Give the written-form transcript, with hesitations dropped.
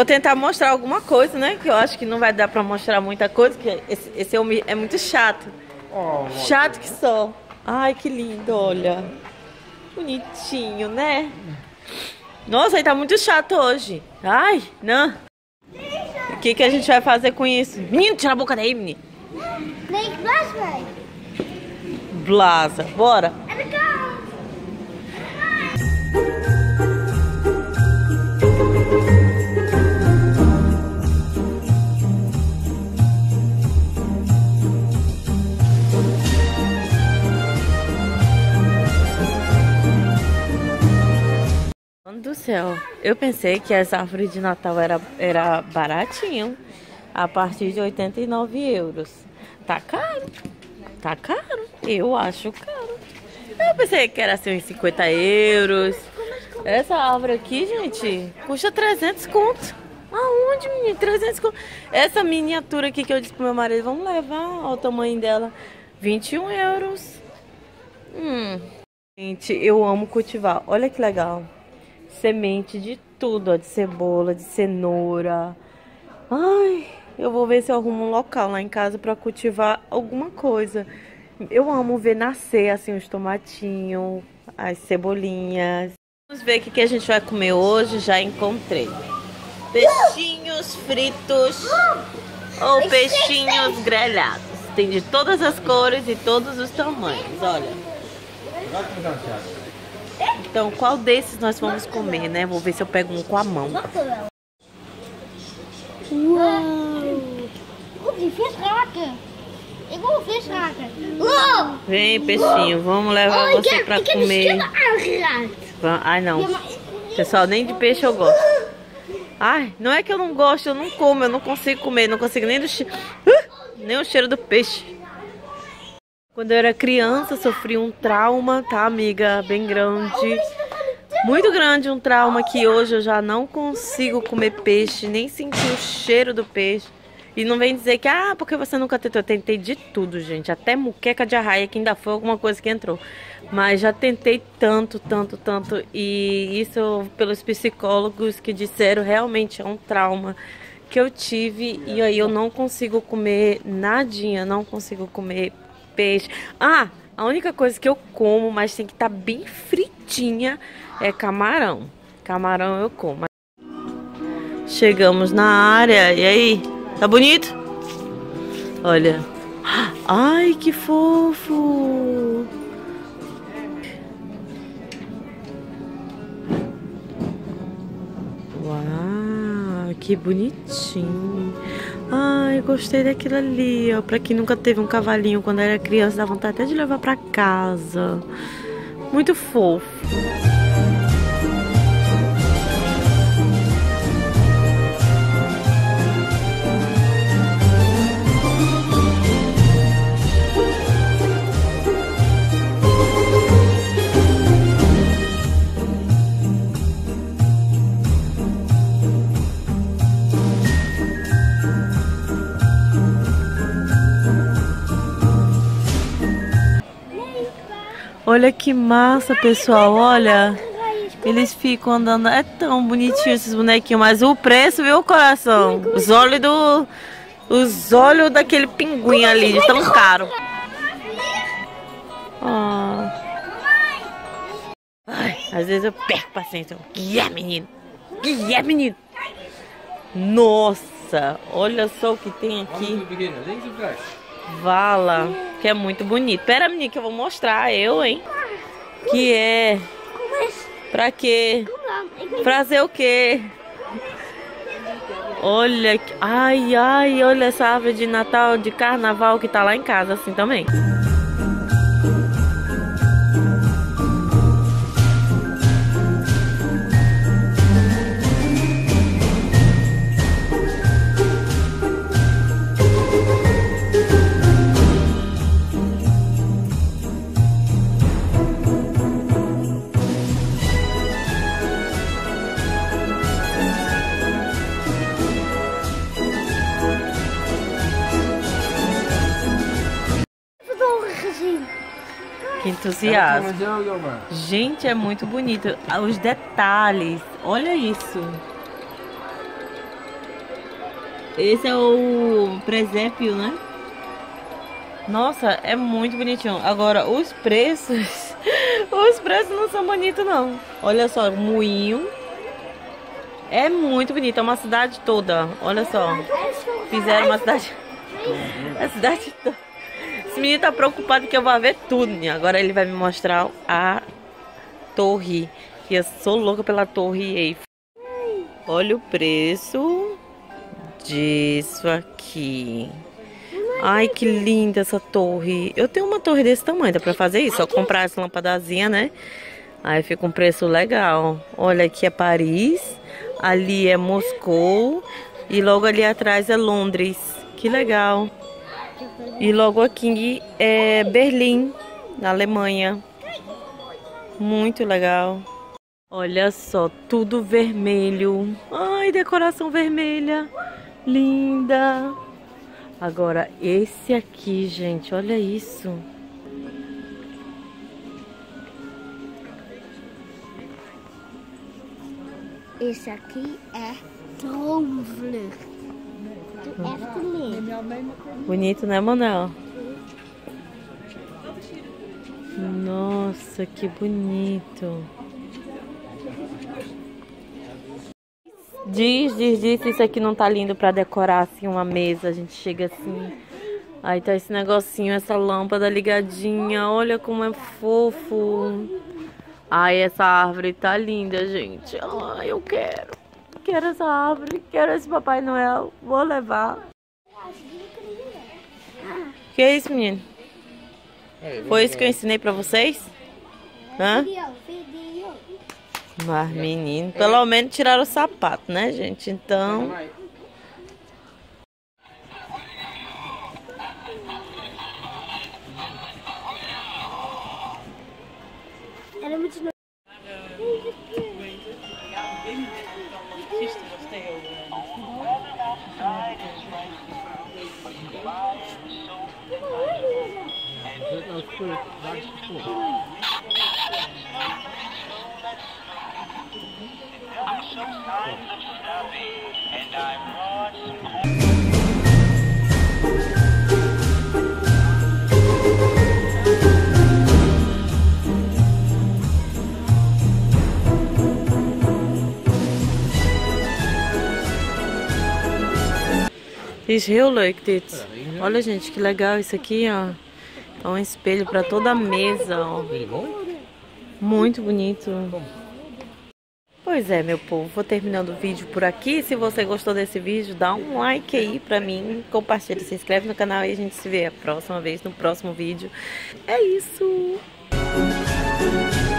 vou tentar mostrar alguma coisa, né? Que eu acho que não vai dar pra mostrar muita coisa, porque esse homem é muito chato. Chato que só. Ai, que lindo, olha. Bonitinho, né? Nossa, ele tá muito chato hoje. Ai, não. O que a gente vai fazer com isso? Menino, tira a boca daí, menino. Blaza, bora. Do céu, eu pensei que as árvores de Natal era baratinho, a partir de 89 euros. Tá caro, eu acho caro. Eu pensei que era assim uns 50 euros. Essa árvore aqui, gente, custa 300 conto. Aonde, menino? 300 conto. Essa miniatura aqui que eu disse pro meu marido, vamos levar, olha o tamanho dela, 21 euros. Gente, eu amo cultivar, olha que legal. Semente de tudo, ó, de cebola, de cenoura. Ai, eu vou ver se eu arrumo um local lá em casa pra cultivar alguma coisa. Eu amo ver nascer assim os tomatinhos, as cebolinhas. Vamos ver o que a gente vai comer hoje. Já encontrei peixinhos fritos ou peixinhos grelhados. Tem de todas as cores e todos os tamanhos, olha. Então, qual desses nós vamos comer, né? Vou ver se eu pego um com a mão. Vem, peixinho, vamos levar você pra comer. Ai, não. Pessoal, nem de peixe eu gosto. Ai, não é que eu não gosto, eu não como, eu não consigo comer, não consigo nem nem o cheiro do peixe. Quando eu era criança, sofri um trauma, tá, amiga? Bem grande. Muito grande, um trauma que hoje eu já não consigo comer peixe, nem sentir o cheiro do peixe. E não vem dizer que, porque você nunca tentou. Eu tentei de tudo, gente. Até muqueca de arraia, que ainda foi alguma coisa que entrou. Mas já tentei tanto. E isso pelos psicólogos que disseram realmente é um trauma que eu tive. E aí eu não consigo comer nadinha, não consigo comer peixe. A única coisa que eu como, mas tem que estar bem fritinha, é camarão. Camarão eu como. Chegamos na área. E aí? Tá bonito? Olha. Ai, que fofo. Uau, que bonitinho. Ai, gostei daquilo ali, ó. Pra quem nunca teve um cavalinho quando era criança, dá vontade até de levar pra casa. Muito fofo. Olha que massa, pessoal, olha. Eles ficam andando, é tão bonitinho esses bonequinhos, mas o preço, viu, coração? Os olhos daquele pinguim ali, de tão caro. Ai, às vezes eu perco paciência. Que é, menino? Que é, menino? Nossa, olha só o que tem aqui. Vala, que é muito bonito. Pera, menina, que eu vou mostrar hein? Que é... Pra quê? Fazer o quê? Olha... Ai, olha essa árvore de Natal, de Carnaval que tá lá em casa, assim também. Que entusiasmo. Gente, é muito bonito. Os detalhes. Olha isso. Esse é o presépio, né? Nossa, é muito bonitinho. Agora, os preços... os preços não são bonitos, não. Olha só, o moinho. É muito bonito. É uma cidade toda. Olha só. Fizeram uma cidade... a cidade toda. Esse menino tá preocupado que eu vou ver tudo, né? Agora ele vai me mostrar a torre. E eu sou louca pela torre Eiffel. Olha o preço disso aqui. Ai, que linda essa torre. Eu tenho uma torre desse tamanho, dá pra fazer isso. Só comprar essa lampadazinha, né? Aí fica um preço legal. Olha, aqui é Paris. Ali é Moscou. E logo ali atrás é Londres. Que legal. E logo aqui é Berlim, na Alemanha. Muito legal. Olha só, tudo vermelho. Ai, decoração vermelha. Linda. Agora, esse aqui, gente, olha isso. Esse aqui é Droomvlucht. Bonito, né, Manuel? Nossa, que bonito. Diz, isso aqui não tá lindo pra decorar assim uma mesa. A gente chega assim, aí tá esse negocinho, essa lâmpada ligadinha. Olha como é fofo. Ai, essa árvore tá linda, gente. Ai, eu quero. Quero essa árvore, quero esse Papai Noel. Vou levar. Que é isso, menino? Foi isso que eu ensinei pra vocês? Hã? Mas, menino, pelo menos tiraram o sapato, né, gente? Então... Era muito... Is heel leuk dit. Olha, gente, que legal isso aqui, ó. É um espelho para toda a mesa, ó. Muito bonito. Pois é, meu povo, vou terminando o vídeo por aqui. Se você gostou desse vídeo, dá um like aí pra mim, compartilha, se inscreve no canal e a gente se vê a próxima vez no próximo vídeo. É isso!